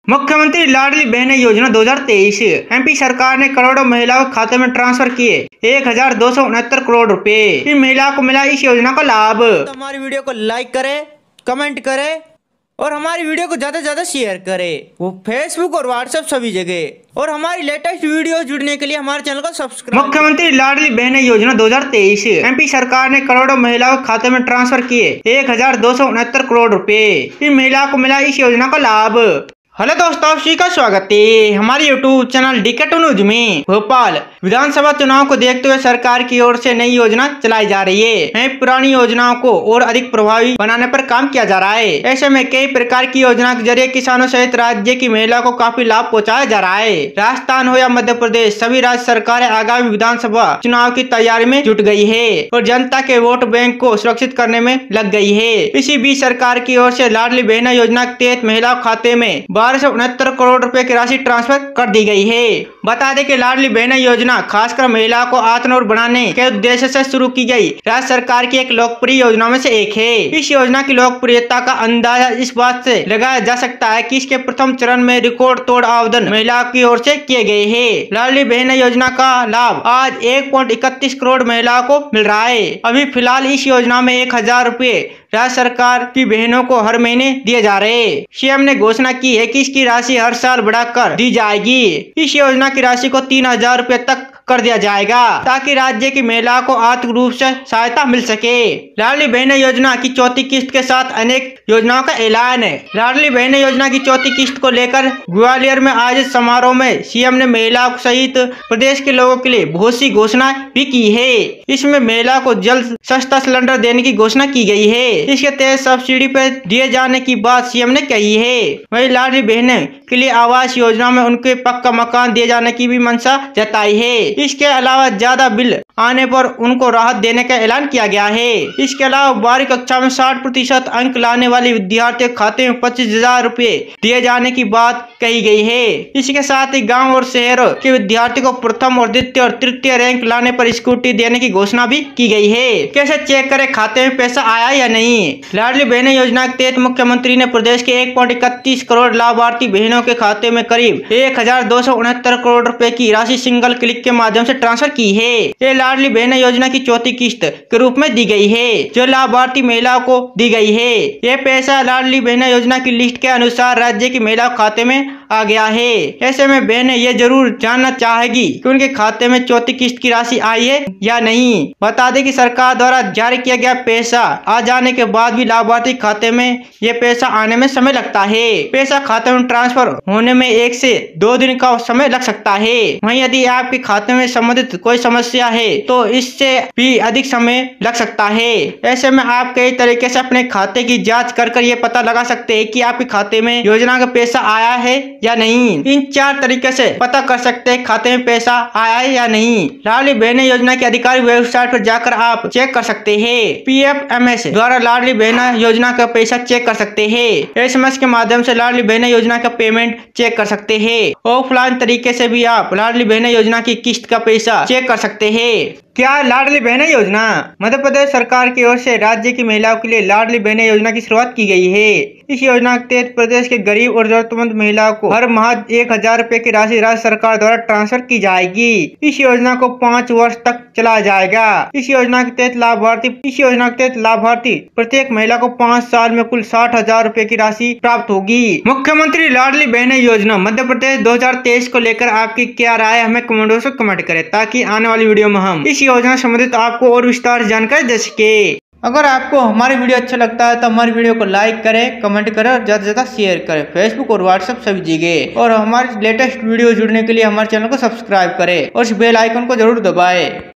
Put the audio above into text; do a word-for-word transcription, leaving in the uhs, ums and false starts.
मुख्यमंत्री लाडली बहन योजना दो हज़ार तेईस। एमपी सरकार ने करोड़ों महिलाओं के खाते में ट्रांसफर किए एक हजार दो सौ उनहत्तर करोड़ रुपए। इन महिलाओं को मिला इस योजना का लाभ। तो हमारी वीडियो को लाइक करें, कमेंट करें और हमारी वीडियो को ज्यादा से ज्यादा शेयर करें, वो फेसबुक और व्हाट्सएप सभी जगह। और हमारी लेटेस्ट वीडियो जुड़ने के लिए हमारे चैनल को सब्सक्राइब। मुख्यमंत्री लाडली बहन योजना दो हज़ार तेईस। एमपी सरकार ने करोड़ों महिलाओं के खाते में ट्रांसफर किए एक हजार दो सौ उनहत्तर करोड़ रुपए। इन महिलाओं को मिला इस योजना का लाभ। हेलो दोस्तों, आप सभी का स्वागत है हमारे YouTube channel D K two news में। भोपाल विधानसभा चुनाव को देखते हुए सरकार की ओर से नई योजना चलाई जा रही है। पुरानी योजनाओं को और अधिक प्रभावी बनाने पर काम किया जा रहा है। ऐसे में कई प्रकार की योजना के जरिए किसानों सहित राज्य की महिलाओं को काफी लाभ पहुँचाया जा रहा है। राजस्थान हो या मध्य प्रदेश, सभी राज्य सरकारें आगामी विधानसभा चुनाव की तैयारी में जुट गई है और जनता के वोट बैंक को सुरक्षित करने में लग गई है। इसी बीच सरकार की ओर से लाडली बहन योजना के तहत महिलाओं खाते में बारह सौ उनहत्तर करोड़ रुपए की राशि ट्रांसफर कर दी गई है। बता दें कि लाडली बहन योजना खासकर महिलाओं को आत्मनिर्भर बनाने के उद्देश्य से शुरू की गई राज्य सरकार की एक लोकप्रिय योजना में से एक है। इस योजना की लोकप्रियता का अंदाजा इस बात से लगाया जा सकता है कि इसके प्रथम चरण में रिकॉर्ड तोड़ आवेदन महिलाओं की ओर से किए गए हैं। लाडली बहन योजना का लाभ आज एक पॉइंट इकतीस करोड़ महिलाओं को मिल रहा है। अभी फिलहाल इस योजना में एक हजार रूपए राज्य सरकार की बहनों को हर महीने दिए जा रहे हैं। सीएम ने घोषणा की है कि इसकी राशि हर साल बढ़ाकर दी जाएगी। इस योजना की राशि को तीन हजार रूपए तक कर दिया जाएगा ताकि राज्य की महिलाओं को आर्थिक रूप से सहायता मिल सके। लाडली बहन योजना की चौथी किस्त के साथ अनेक योजनाओं का ऐलान है। लाडली बहन योजना की चौथी किस्त को लेकर ग्वालियर में आयोजित समारोह में सीएम ने महिलाओं सहित प्रदेश के लोगों के लिए बहुत सी घोषणा भी की है। इसमें महिलाओं को जल्द सस्ता सिलेंडर देने की घोषणा की गई है। इसके तहत सब्सिडी पर दिए जाने की बात सीएम ने कही है। वही लाडली बहन के लिए आवास योजना में उनके पक्का मकान दिए जाने की भी मंशा जताई है। इसके अलावा ज्यादा बिल आने पर उनको राहत देने का ऐलान किया गया है। इसके अलावा बारहवीं कक्षा में साठ प्रतिशत अंक लाने वाले विद्यार्थियों के खाते में पच्चीस हजार रूपए दिए जाने की बात कही गई है। इसके साथ ही गांव और शहरों के विद्यार्थियों को प्रथम और द्वितीय और तृतीय रैंक लाने पर स्कूटी देने की घोषणा भी की गई है। कैसे चेक करें खाते में पैसा आया या नहीं? लाडली बहन योजना के तहत मुख्यमंत्री ने प्रदेश के एक पॉइंट इकतीस करोड़ लाभार्थी बहनों के खाते में करीब एक हजार दो सौ उनहत्तर करोड़ रुपए की राशि सिंगल क्लिक के माध्यम से ट्रांसफर की है। ये लाडली बहन योजना की चौथी किस्त के रूप में दी गई है जो लाभार्थी महिलाओं को दी गई है। ये पैसा लाडली बहन योजना की लिस्ट के अनुसार राज्य की महिलाओं खाते में आ गया है। ऐसे में बहनें ये जरूर जानना चाहेगी कि उनके खाते में चौथी किस्त की राशि आई है या नहीं। बता दें कि सरकार द्वारा जारी किया गया पैसा आ जाने के बाद भी लाभार्थी खाते में ये पैसा आने में समय लगता है। पैसा खाते में ट्रांसफर होने में एक से दो दिन का समय लग सकता है। वहीं यदि आपके खाते में संबंधित कोई समस्या है तो इससे भी अधिक समय लग सकता है। ऐसे में आप कई तरीके से अपने खाते की जांच कर कर ये पता लगा सकते हैं कि आपके खाते में योजना का पैसा आया है या नहीं। इन चार तरीके से पता कर सकते हैं खाते में पैसा आया है या नहीं। लाडली बहन योजना की आधिकारिक वेबसाइट पर जाकर आप चेक कर सकते हैं। पी एफ एम एस द्वारा लाडली बहन योजना का पैसा चेक कर सकते हैं। एसएमएस के माध्यम से लाडली बहन योजना का पेमेंट चेक कर सकते हैं। ऑफलाइन तरीके से भी आप लाडली बहन योजना की किस्त का पैसा चेक कर सकते हैं। क्या लाडली बहन योजना? मध्य प्रदेश सरकार की ओर से राज्य की महिलाओं के लिए लाडली बहन योजना की शुरुआत की गई है। इस योजना के तहत प्रदेश के गरीब और जरूरतमंद महिलाओं को हर माह एक हजार रूपए की राशि राज्य सरकार द्वारा ट्रांसफर की जाएगी। इस योजना को पाँच वर्ष तक चलाया जाएगा। इस योजना के तहत लाभार्थी इस योजना के तहत लाभार्थी प्रत्येक महिला को पाँच साल में कुल साठ हजार रूपए की राशि प्राप्त होगी। मुख्यमंत्री लाडली बहन योजना मध्य प्रदेश दो हजार तेईस को लेकर आपकी क्या राय, हमें कमेंट बॉक्स में कमेंट करें ताकि आने वाली वीडियो में हम इस योजना संबंधित आपको और विस्तार जानकारी दे सके। अगर आपको हमारी वीडियो अच्छा लगता है तो हमारी वीडियो को लाइक करें, कमेंट करें और ज्यादा से ज्यादा शेयर करें फेसबुक और व्हाट्सएप सभी जगह। और हमारी लेटेस्ट वीडियो जुड़ने के लिए हमारे चैनल को सब्सक्राइब करें और इस बेल आइकन को जरूर दबाएं।